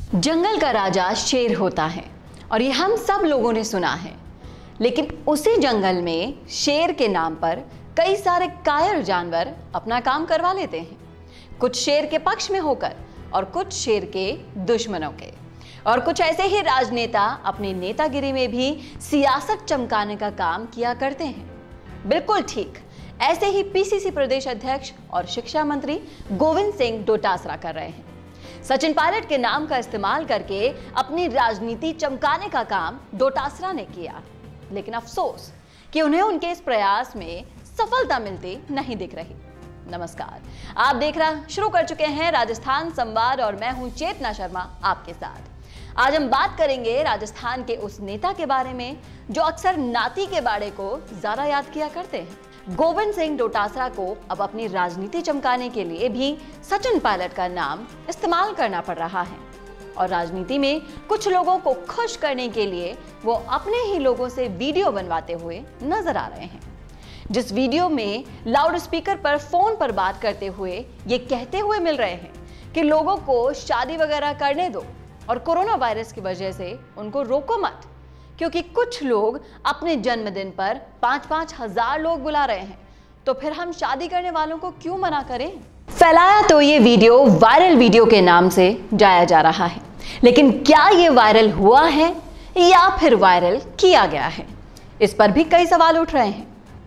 जंगल का राजा शेर होता है और ये हम सब लोगों ने सुना है, लेकिन उसी जंगल में शेर के नाम पर कई सारे कायर जानवर अपना काम करवा लेते हैं। कुछ शेर के पक्ष में होकर और कुछ शेर के दुश्मनों के, और कुछ ऐसे ही राजनेता अपनी नेतागिरी में भी सियासत चमकाने का काम किया करते हैं। बिल्कुल ठीक ऐसे ही पीसीसी प्रदेश अध्यक्ष और शिक्षा मंत्री गोविंद सिंह डोटासरा कर रहे हैं। सचिन पायलट के नाम का इस्तेमाल करके अपनी राजनीति चमकाने का काम डोटासरा ने किया, लेकिन अफसोस कि उन्हें उनके इस प्रयास में सफलता मिलती नहीं दिख रही। नमस्कार, आप शुरू कर चुके हैं राजस्थान संवाद और मैं हूं चेतना शर्मा आपके साथ। आज हम बात करेंगे राजस्थान के उस नेता के बारे में जो अक्सर नाती के बाड़े को ज्यादा याद किया करते हैं। गोविंद सिंह डोटासरा को अब अपनी राजनीति चमकाने के लिए भी सचिन पायलट का नाम इस्तेमाल करना पड़ रहा है, और राजनीति में कुछ लोगों को खुश करने के लिए वो अपने ही लोगों से वीडियो बनवाते हुए नजर आ रहे हैं। जिस वीडियो में लाउड स्पीकर पर फोन पर बात करते हुए ये कहते हुए मिल रहे हैं कि लोगों को शादी वगैरह करने दो और कोरोना वायरस की वजह से उनको रोको मत, क्योंकि कुछ लोग अपने जन्मदिन पर 5-5 हजार लोग बुला रहे हैं, तो फिर हम शादी करने वालों को क्यों मना करें। फैलाया तो ये वीडियो वायरल वीडियो के नाम से जाया जा रहा है, लेकिन क्या ये वायरल हुआ है या फिर वायरल किया गया है, इस पर भी कई सवाल उठ रहे हैं।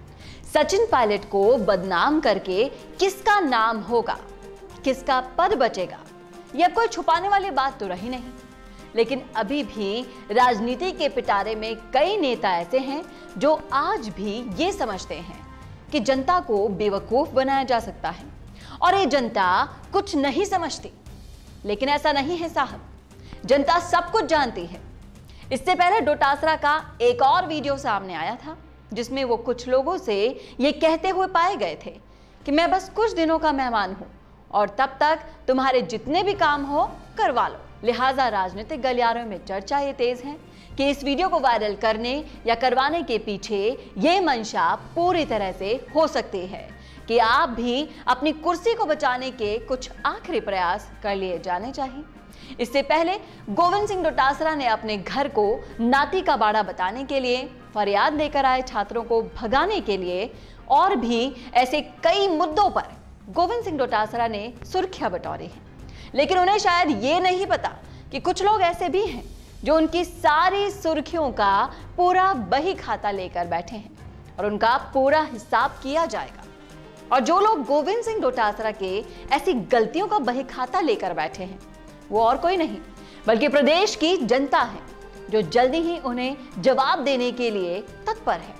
सचिन पायलट को बदनाम करके किसका नाम होगा, किसका पद बचेगा, यह कोई छुपाने वाली बात तो रही नहीं। लेकिन अभी भी राजनीति के पिटारे में कई नेता ऐसे हैं जो आज भी ये समझते हैं कि जनता को बेवकूफ बनाया जा सकता है, और ये जनता कुछ नहीं समझती। लेकिन ऐसा नहीं है साहब, जनता सब कुछ जानती है। इससे पहले डोटासरा का एक और वीडियो सामने आया था जिसमें वो कुछ लोगों से ये कहते हुए पाए गए थे कि मैं बस कुछ दिनों का मेहमान हूं और तब तक तुम्हारे जितने भी काम हो करवा लो। लिहाजा राजनीतिक गलियारों में चर्चा ये तेज है कि इस वीडियो को वायरल करने या करवाने के पीछे ये मंशा पूरी तरह से हो सकती है कि आप भी अपनी कुर्सी को बचाने के कुछ आखिरी प्रयास कर लिए जाने चाहिए। इससे पहले गोविंद सिंह डोटासरा ने अपने घर को नाती का बाड़ा बताने के लिए, फरियाद लेकर आए छात्रों को भगाने के लिए और भी ऐसे कई मुद्दों पर गोविंद सिंह डोटासरा ने सुर्खियां बटोरी हैं। लेकिन उन्हें शायद ये नहीं पता कि कुछ लोग ऐसे भी हैं जो उनकी सारी सुर्खियों का पूरा बही खाता लेकर बैठे हैं और उनका पूरा हिसाब किया जाएगा। और जो लोग गोविंद सिंह डोटासरा के ऐसी गलतियों का बही खाता लेकर बैठे हैं वो और कोई नहीं बल्कि प्रदेश की जनता है, जो जल्दी ही उन्हें जवाब देने के लिए तत्पर है।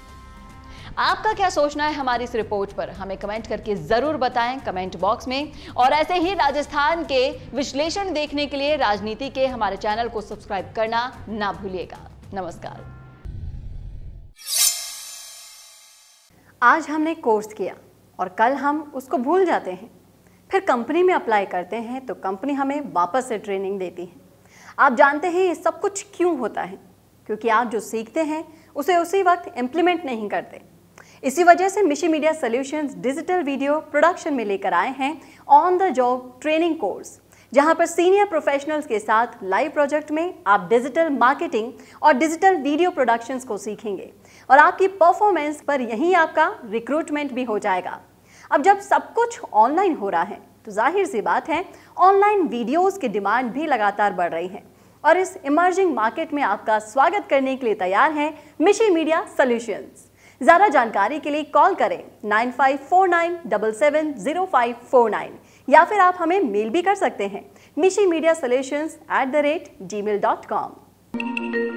आपका क्या सोचना है हमारी इस रिपोर्ट पर, हमें कमेंट करके जरूर बताएं कमेंट बॉक्स में। और ऐसे ही राजस्थान के विश्लेषण देखने के लिए राजनीति के हमारे चैनल को सब्सक्राइब करना ना भूलिएगा। नमस्कार। आज हमने कोर्स किया और कल हम उसको भूल जाते हैं, फिर कंपनी में अप्लाई करते हैं तो कंपनी हमें वापस से ट्रेनिंग देती है। आप जानते हैं ये सब कुछ क्यों होता है? क्योंकि आप जो सीखते हैं उसे उसी वक्त इम्प्लीमेंट नहीं करते। इसी वजह से Mishi media solutions digital video production में लेकर आए हैं on the job training course, जहां पर सीनियर प्रोफेशनल्स के साथ लाइव प्रोजेक्ट में आप डिजिटल मार्केटिंग और डिजिटल वीडियो प्रोडक्शंस को सीखेंगे और आपकी परफॉर्मेंस पर यहीं आपका रिक्रूटमेंट भी हो जाएगा। अब जब सब कुछ ऑनलाइन हो रहा है तो जाहिर सी बात है ऑनलाइन वीडियोस की डिमांड भी लगातार बढ़ रही है, और इस इमर्जिंग मार्केट में आपका स्वागत करने के लिए तैयार है मिशी मीडिया सॉल्यूशंस। ज़्यादा जानकारी के लिए कॉल करें 9549770549 या फिर आप हमें मेल भी कर सकते हैं mishimedia solutions@gmail.com।